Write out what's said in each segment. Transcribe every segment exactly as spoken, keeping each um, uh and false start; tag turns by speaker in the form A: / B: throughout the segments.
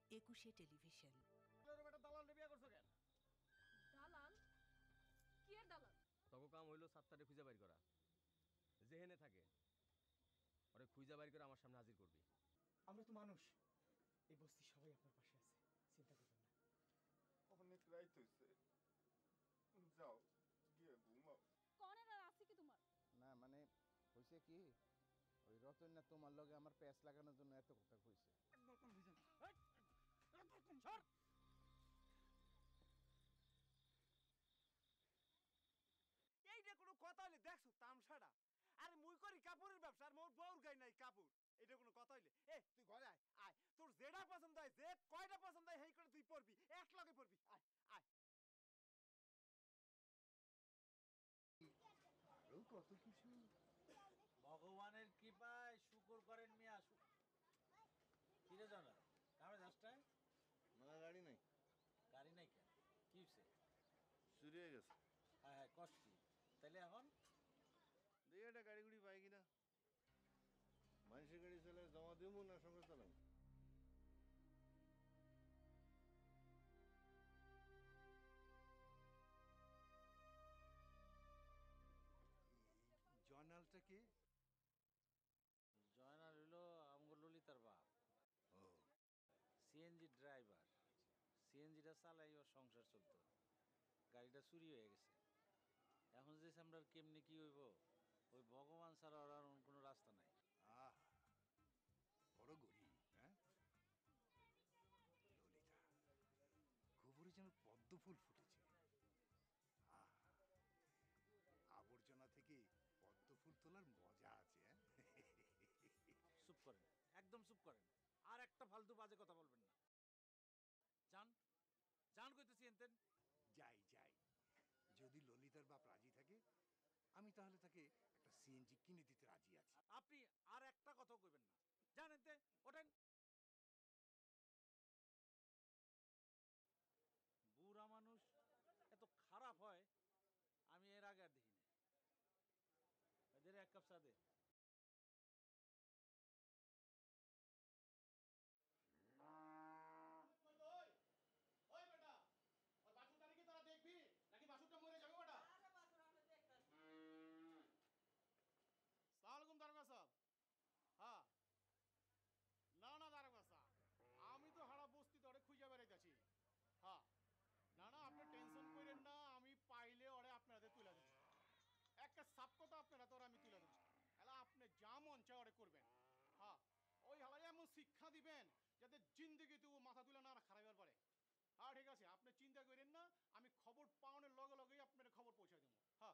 A: একুশে টেলিভিশন।
B: দালাল বিয়া করছো কেন?
C: দালাল? কি এর দালাল?
B: তখন কাম হইলো সাতটারে খুঁজে বাইর করা, যেহেনে থাকে ওরে খুঁজে বাইর করে আমার সামনে হাজির করবি।
D: আমরা তো মানুষ, এই বস্তি সবাই আপনার পাশে আছে, চিন্তা করবেন না।
E: অনেক রাইত হইছে, যাও গিয়ে ঘুমাও।
C: কনের আর আছে কি তোমার?
F: না মানে হয়েছে কি, ওই রতন না তোমার লগে আমার প্যাচ লাগানোর জন্য এত কথা কইছে।
G: এইটা কোনো কথা হইলে দেখছো তামসাটা? আরে মুই করি কাপড়ের ব্যবসা, আর মোর বউর গাই নাই কাপড়, এটা কোনো কথা হইলে? এ তুই ঘরে আয়, আয় তোর যেটা পছন্দ হয়, যে কয়টা পছন্দ হয় সেই করে তুই পড়বি, এক লগে পড়বি, আয় আয়।
E: আরো কত কিছু।
H: ভগবানের কৃপায় শুকর করেন মিয়া। কিরে জানা কামে দশটায়
E: না গাড়ি নাই,
H: গাড়ি নাই কেন? কি হচ্ছে?
E: চুরি হয়ে গেছে।
H: হ্যাঁ হ্যাঁ কষ্ট কি? তাইলে এখন
E: দেখি একটা গাড়ি গুড়ি পাই কিনা। মানুষের গাড়ি চালে জমা দিব না সঙ্গে চালাম।
G: জয়নালটা কে?
H: জয়নাল হইলো আমগো ললিতার বাপ,
E: ও
H: সিএনজি ড্রাইভার। সিএনজিটা চালাই ওর সংসার চলতো, গাড়িটা চুরি হয়ে গেছে। এখন যে আমরা কেমনি কি হইব, ওই ভগবান ছাড়া ওর আর কোনো রাস্তা নাই।
I: আহ বড় গরিব। হ্যাঁ ললিতা, গোবরে যেন পদ্ম ফুল ফুটেছে। আহ আবর্জনা থেকে পদ্ম ফুল তোলার মজা আছে।
H: চুপ করেন, একদম চুপ করেন, আর একটা ফালতু বাজে কথা বলবেন না। জান জান কইতেছি এনতেন।
I: যাই যাই, যদি ললিতার বাপ রাজি থাকে আমি তাহলে তাকে একটা সিএনজি কিনে দিতে রাজি আছি।
H: আপনি আর একটা কথা কইবেন না, জানেন তে ওঠেন। বুড়া মানুষ এত খারাপ হয় আমি এর আগে আর দেখিনি। এদের এক কাপ চা দে।
B: সালামালাইকুম দারোগা সাহেব। হ্যাঁ না না দারোগা সাহেব, আমি তো হারা বস্তি তোরে খুঁজে বেড়াইতেছি। হ্যাঁ না না আপনি টেনশন করেন না, আমি পাইলে ওরে আপনাদের তুলে দেবো। একটা সাপ কথা আপনারা তো আমি তুলে দেবো। হ্যাঁ আপনি যা মন চায় ওরে করবেন। হ্যাঁ ওই হালাই এমন শিক্ষা দিবেন যাতে জিন্দগি তবু মাথা তুলে না খারাপের পারে। হ্যাঁ ঠিক আছে, আপনি চিন্তা করেন না, আমি খবর পাওয়ানোর লগে লগেই আপনার খবর পৌঁছায় দেবো। হ্যাঁ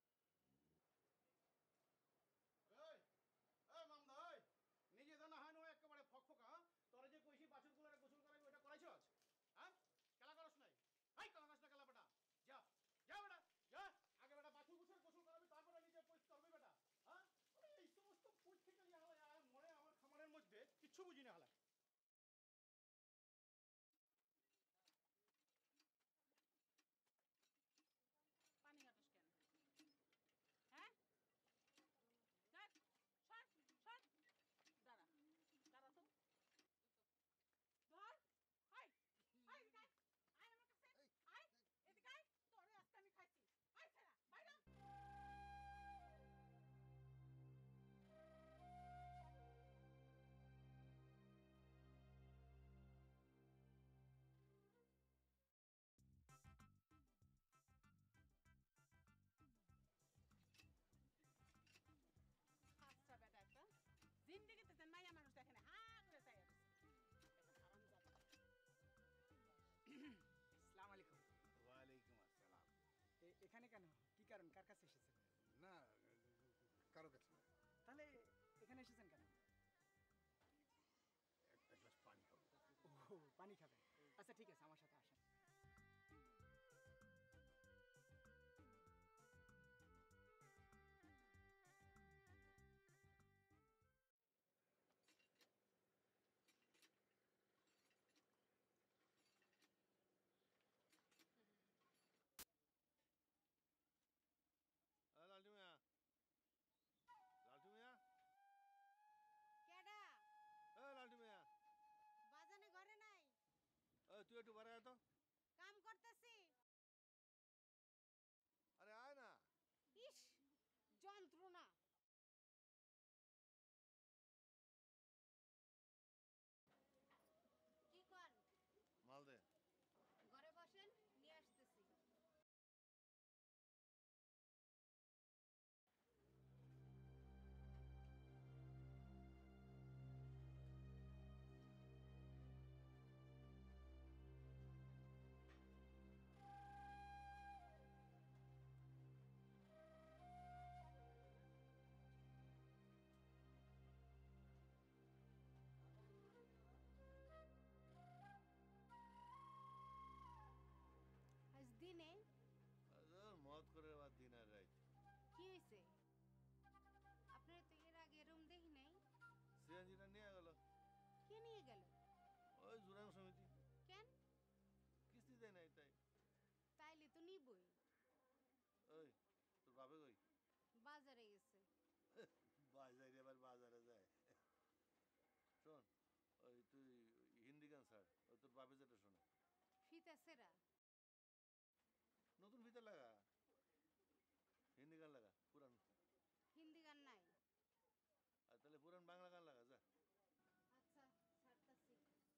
B: নিজে তো না হয় না একেবারে ফকফকা, তোরা যে কইছি বাছুর গুলারে গোসল করাবি ওটা করাইছস? হ্যাঁ খেলা করস নাই? হাই খেলা করস না, খেলা বেটা যা যা বেটা যা, আগে বেটা বাছুর গুছার গোসল করাবি, তারপরে নিজে পরিষ্কার করবি বেটা। হ্যাঁ এই সমস্ত পুজ থেকে মরে আমার খামারের মধ্যে কিচ্ছু বুঝি না হালা।
C: পানি আটস কেন? হ্যাঁ দাঁড়া দাঁড়া তো ধর। আয় আয় এদিকে আয়, আয় আমার কাছে আয়, এদিকে আয়, তোরে আজকে আমি খাইছি। আয় ছেড়া বাইরে। আচ্ছা বেটা, একটা জিন্দেগিতে যেন মাইয়া মানুষ দেখে না, হা করে চাই আছে।
D: আসসালামু আলাইকুম।
I: ওয়ালাইকুম আসসালাম।
D: এ- এখানে কেন, কি কারণ, কার কাছে এসেছেন?
I: না কারো কাছে না,
D: তাহলে এখানে এসেছেন কেন?
I: একটা গ্লাস পানি খাবো।
D: ও পানি খাবেন? আচ্ছা ঠিক আছে, আমার সাথে আসেন।
E: লালটু মিয়া, লালটু মিয়া,
J: কেডা?
E: এ লালটু মিয়া,
J: বাজানে ঘরে নাই?
E: ওই তুই একটু বাড়ায় আয় তো।
C: কাম করতেছি।
E: আরে আয় না।
C: ইস, যন্ত্রণা। কি কর?
E: মাল দে।
C: ঘরে বসেন, নিয়ে আসতেছি। আজ দিনে
E: আরে মত করে বাদ দিন আর রাইত।
C: কি হয়েছে? আপনার তো এর আগে রুম দেখি নাই।
E: সিএনজিটা নিয়ে গেল।
C: কে নিয়ে গেল?
E: ওই জুরাং সমিতি।
C: কেন?
E: কিস্তি দেয় নাই তাই।
C: তাইলে তো নিবই।
E: ওই তোর বাপে কই?
C: বাজারে গেছে।
E: বাজারে আবার বাজারে যায়। শোন, ওই তুই হিন্দি গান ছাড়, ওই তোর বাপে যেটা শোনে।
C: ফিতা সেরা।
E: নতুন ফিতে লাগা, হিন্দি গান লাগা পুরান।
C: হিন্দি গান নাই।
E: আর তাহলে পুরান বাংলা গান লাগা যা।
C: আচ্ছা, ছাড়তাছি।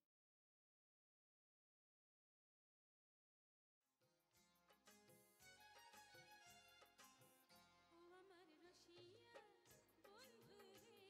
A: ও আমার রসিয়া বন্ধু রে,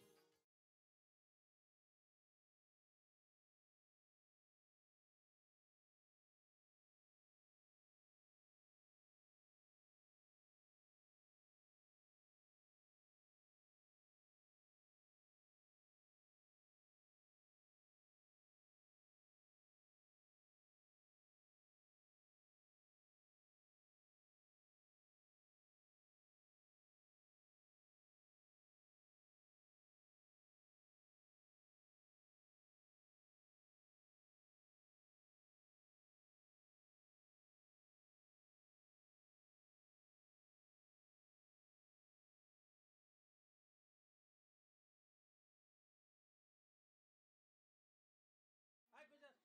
H: আয় কই যাস?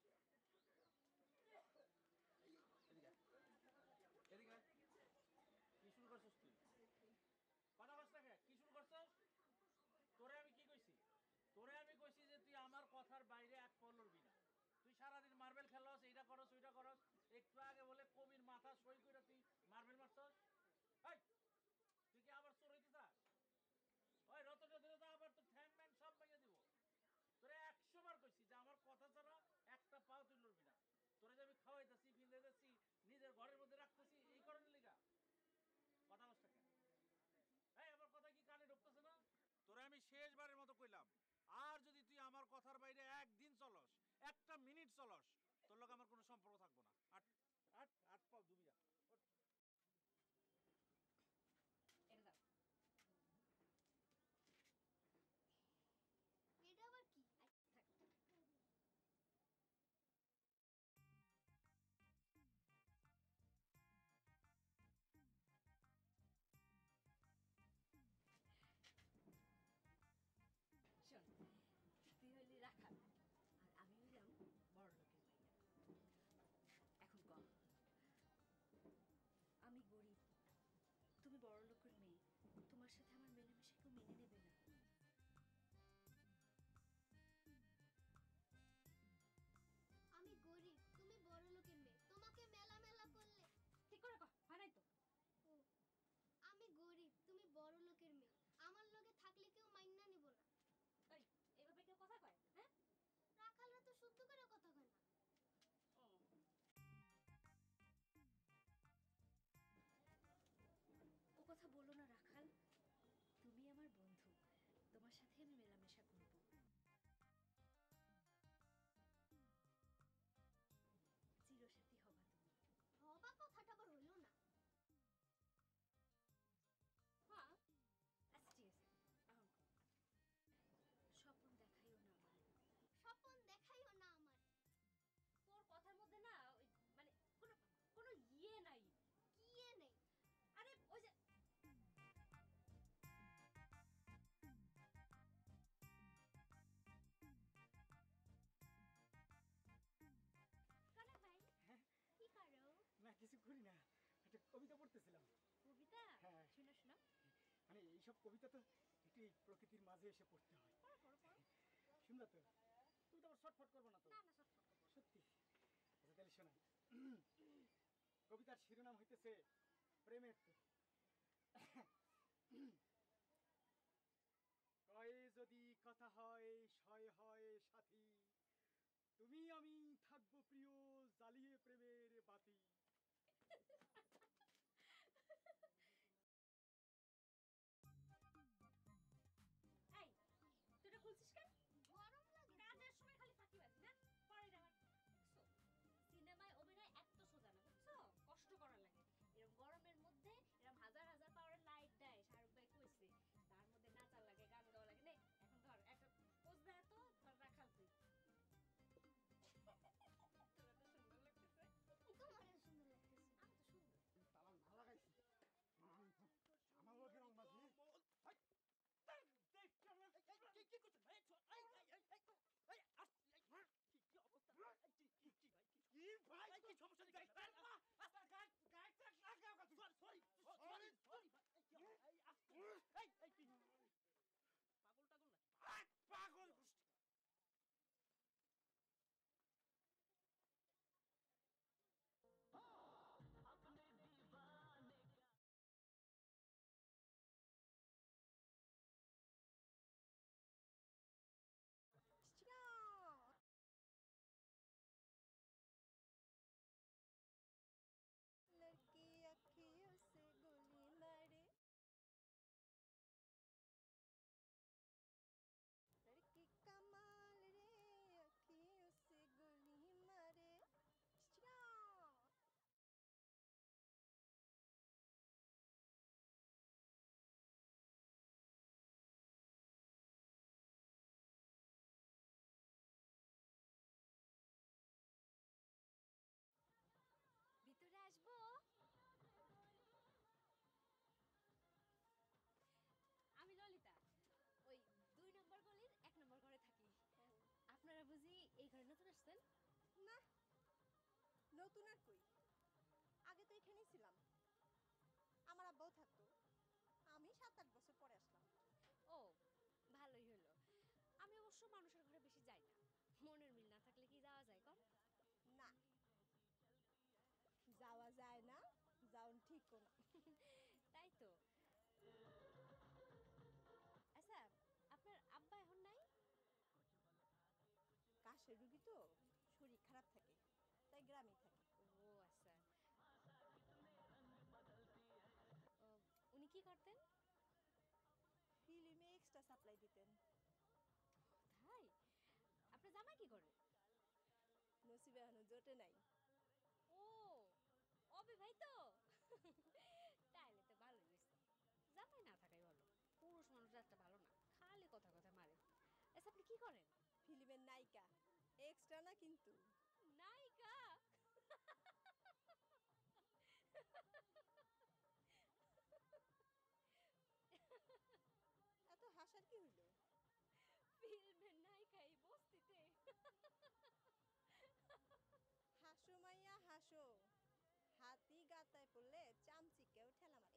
H: এদিকে আয়। এদিকে আয়। কি শুরু করছিস তুই? কথা বলছ না কে? কি শুরু করছিস? তোরে আমি কি কইছি? তোরে আমি কইছি যে তুই আমার কথার বাইরে এক পা লড়বি না। তুই সারাদিন মার্বেল খেলস, এইটা করস ওইটা করস। একটু আগে বলে কবির মাথা সই করে তুই মার্বেল মারছস। এই তুই কি আবার চোর হইতে চাস? ওই রতনে ধরে তো আবার তো ঠ্যাং ম্যাং সব ভেঙে দিব। তোরে একশো বার কইছি যে আমার কথা ছাড়া একটা পাও তুই লড়বি না। তোরে যে আমি খাওয়াইতেছি, ফিলাইতেছি, নিজের ঘরের মধ্যে রাখতেছি, এই কারণে লিগা কথা বলছ কেন? এই আমার কথা কি কানে ঢুকতেছে না? তোরে আমি শেষবারের মতো কইলাম, আর যদি তুই আমার কথার বাইরে একদিন চলস, একটা মিনিট চলস, তোর লগে আমার কোনো সম্পর্ক থাকবো না। আট আট আট পাও ডুবি যা।
A: এটা দাও।
J: এটা আবার কি?
A: থাক। শোন, তুই হইলি রাখাল আর আমি হইলাম বড় লোকের মাইয়া। এখন ক, আমি গরিব, তুমি বড় লোকের মেয়ে, তোমার সাথে আমার মেলামেশা কেউ মেনে নেবে না।
J: আমি গরিব, তুমি বড় লোকের মেয়ে, তোমাকে মেলা মেলা করলে।
A: ঠিক করে কহ, হয় নাই তো?
J: ও, আমি গরিব, তুমি বড় লোকের মেয়ে, আমার লগে থাকলে কেউ মাইন্না নিব না।
A: এই এইভাবে কেউ কথা কয়? হ্যাঁ,
J: রাখালরা তো শুদ্ধ করে কথা কয় না।
A: ও কথা বলো না রাখাল।
D: কবিতা পড়তেছিলাম।
A: কবিতা?
D: হ্যাঁ।
A: শোনা শোনা।
D: মানে এইসব কবিতা তো একটু এই প্রকৃতির মাঝে এসে পড়তে হয়।
A: পড়ো পড়ো পড়ো।
D: শুনবা তো? তুমি তো আবার শর্টফট করবো না তো?
A: না না শর্টফট করবো না।
D: সত্যি? আচ্ছা তাহলে শোনাই। কবিতার শিরোনাম হইতেছে প্রেমের তো। কয়ে যদি কথা হয় সয় হয় সাথী, তুমি আমি থাকবো প্রিয় জ্বালিয়ে প্রেমের বাতি।
A: এই তুই এটা খুলছিস কেন?
J: গরম লাগে।
A: কাজের সময় খালি ফাঁকিবাজি না? পরে এটা আবার দেখছো? সিনেমায় অভিনয় এত সোজা না বুঝছো? কষ্ট করার লাগে। এরকম গরমের মধ্যে এরকম হাজার হাজার পাওয়ারের লাইট দেয়, শাহরুখ ভাই কইছে। তার মধ্যে নাচার লাগে, গান গাওয়া লাগে। নে এখন ধর একটা পোজ দেয় তো ধর রাখাল তুই। তোরা তো সুন্দর লাগতেছে।
J: তোমার সুন্দর লাগতেছে।
A: আমি তো সুন্দর।
B: তালাম না লাগাইছি আমার লোকের রং বাজি
D: কি করছেন ভাই? কি কি অবস্থা? কি কি কি ভাই? কি
B: কি ভাই
D: কি সমস্যা? সরি সরি সরি সরি ভাই। কি এই আস্তে এই এই কি পাগল টাগল নাকি?
B: পাগল গোষ্ঠী
C: लड़की अखियों से गोली मारे, लड़की कमाल रे अखियों से गोली मारे।
A: ভিতরে আসবো? আমি ললিতা, ওই দুই নম্বর গলির এক নম্বর ঘরে থাকি। আপনারা বুঝি এই ঘরে নতুন আসছেন?
C: না, নতুন আর কই, আগে তো এখানেই ছিলাম। আমার আব্বাও থাকতো, আমি সাত আট বছর পরে আসলাম।
A: ও ভালোই হলো। আমি অবশ্য মানুষের ঘরে বেশি যাই না, মনের মিল না থাকলে কি যাওয়া যায় কর?
C: না, যাওয়া যায় না, যাওন ঠিকও না।
A: তাই তো। আচ্ছা আপনার আব্বা এখন নাই?
C: কাশের রুগী তো, শরীর খারাপ থাকে, তাই গ্রামেই থাকে।
A: ও আচ্ছা। ও, উনি কি করতেন?
C: ফিল্মে এক্সট্রা সাপ্লাই দিতেন।
A: তাই? আপনার জামাই কি করে?
C: নসিবে এখনো জোটে নাই।
A: ও অবিবাহিত? তাইলে তো ভালোই হয়েছে, জামাই না থাকাই ভালো। পুরুষ মানুষ একটা ভালো না, খালি কথা কথা মারে। আচ্ছা আপনি কি করেন?
C: ফিল্মের নায়িকা, এক্সট্রা না কিন্তু।
A: নায়িকা?
C: এত হাসার কি হইলো?
A: ফিল্মের নায়িকা এই বস্তিতে?
C: হাসো মাইয়া হাসো, হাতি গাতায় পড়লে চামচিকেও ঠেলা মারে।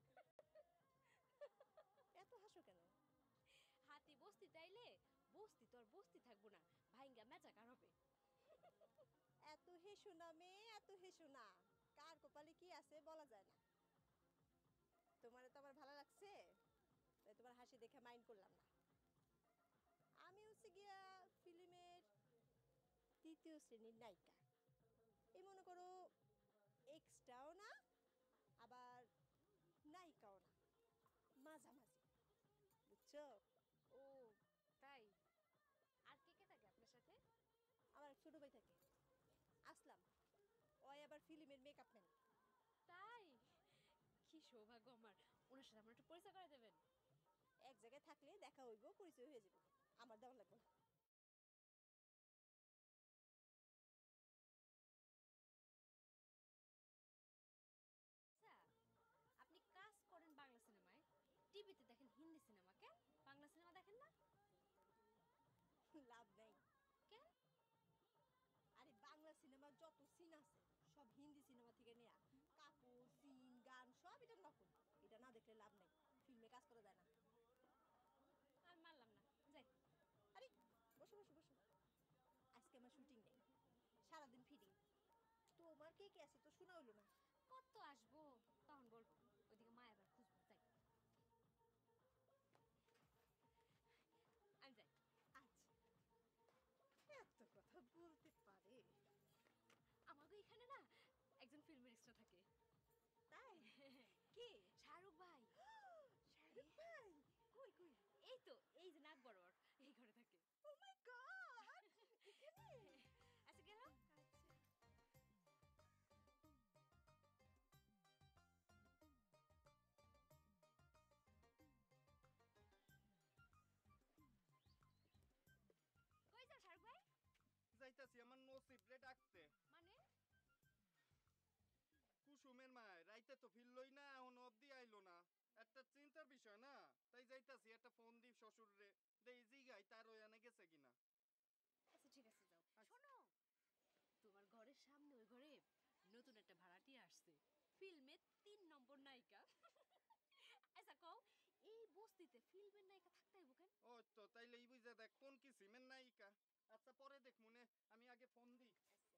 C: এত হাসো কেন?
A: হাতি বস্তিতে আইলে বস্তি তো আর বস্তি থাকবো না, ভাইঙ্গা মেজাকার হবে।
C: এত হেসো না মেয়ে, এত হেসো না, কার কপালে কি আছে বলা যায় না। তোমার তো আমার ভালো লাগছে, তাই তোমার হাসি দেখে মাইন্ড করলাম না। আমি হচ্ছে গিয়া ফিল্মের তৃতীয় শ্রেণীর নায়িকা। এই মনে করো এক্সট্রাও না, আবার নায়িকাও না, মাঝামাঝি, বুঝছো?
A: ও তাই? আর কে কে থাকে আপনার সাথে?
C: আমার এক ছোট ভাই থাকে, আসলাম, ওই আবার ফিল্মের মেকআপ ম্যান।
A: তাই? কি সৌভাগ্য আমার, ওনার সাথে আমার একটু পরিচয় করে দেবেন?
C: এক জায়গায় থাকলে দেখা হইব, পরিচয় হয়ে যাবে, আমার দেওয়া লাগবে না।
A: আচ্ছা আপনি কাজ করেন বাংলা সিনেমায়, টিভিতে দেখেন হিন্দি সিনেমা, কেন বাংলা সিনেমা দেখেন না?
C: লাভ নাই।
A: কেন?
C: আরে বাংলা সিনেমার যত সিন আছে সব হিন্দি সিনেমা থেকে নেয়া। কাপড়, সিন, আর কে কে আছে তো শোনা হইলো না।
A: কত আসবো তখন বলবো, ওইদিকে মায়াবার খুঁজবো তাই। আমি যাই।
C: আচ্ছা, এত কথা বলতে পারে।
A: আমাকে এখানে না একজন ফিল্মের স্টার থাকে।
C: তাই? কে?
A: শাহরুখ ভাই।
C: শাহরুখ ভাই? কই কই?
A: এই তো, এই যে নাক বরাবর এই ঘরে থাকে।
C: ও মাই গড, এখানে?
A: আচ্ছা গেল।
C: আচ্ছা।
A: কই যাও শাহরুখ ভাই?
G: যাইতাছি আমার নসিবরে ডাকতে।
A: মানে
G: কুসুমের মায় রাইতে তো ফিরলই না, এখন অবধি আইলো না। একটা চিন্তার বিষয় না, তাই যাইতাছি একটা ফোন দিই শ্বশুররে, দেই জিগাই তার ওই আনে গেছে কিনা।
A: আচ্ছা ঠিক আছে যাও। শোনো, তোমার ঘরের সামনে ওই ঘরে নতুন একটা ভাড়াটিয়া আসছে, ফিল্মে তিন নম্বর নায়িকা। আচ্ছা কও, এই বস্তিতে ফিল্মের নায়িকা থাকতে হইব কেন?
G: ও তো তাইলে এই বুঝা দেখ কোন কি সিমের নায়িকা। আচ্ছা পরে দেখ মনে, আমি আগে ফোন দিই।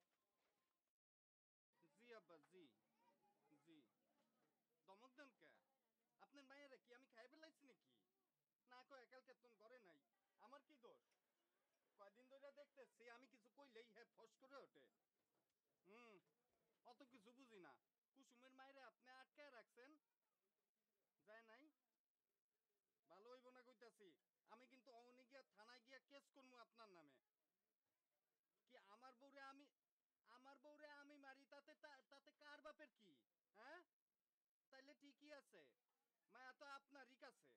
G: জি আব্বা জি জি। দমক দেন কে? আপনার মায়েরা কি আমি খাই ফেলাইছি নাকি? না কয় কালকে তোর ঘরে নাই, আমার কি দোষ? কয়দিন ধরে দেখতেছি আমি কিছু কইলেই হ্যাঁ ফস করে ওঠে। হুম, অত কিছু বুঝি না। কুসুমের মায়েরা আপনি আটকায় রাখছেন, যায় নাই? ভালো হইব না কইতাছি। আমি কিন্তু অমনি গিয়া থানায় গিয়া কেস করবো আপনার নামে। কি আমার বউরে আমি আমার বউরে আমি মারি, তাতে তা- তাতে কার বাপের কি? হ্যাঁ, তাইলে ঠিকই আছে, মায়া তো আপনারই কাছে।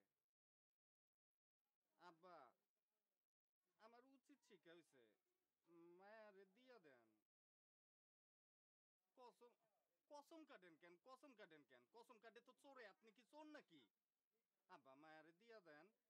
G: আব্বা, আমার উচিত শিক্ষা হয়েছে, মায়ারে দিয়া দেন। কসম কসম কাটেন কেন? কসম কাটেন কেন? কসম কাটে তো চোরে, আপনি কি চোর নাকি? আব্বা মায়ারে দিয়া দেন।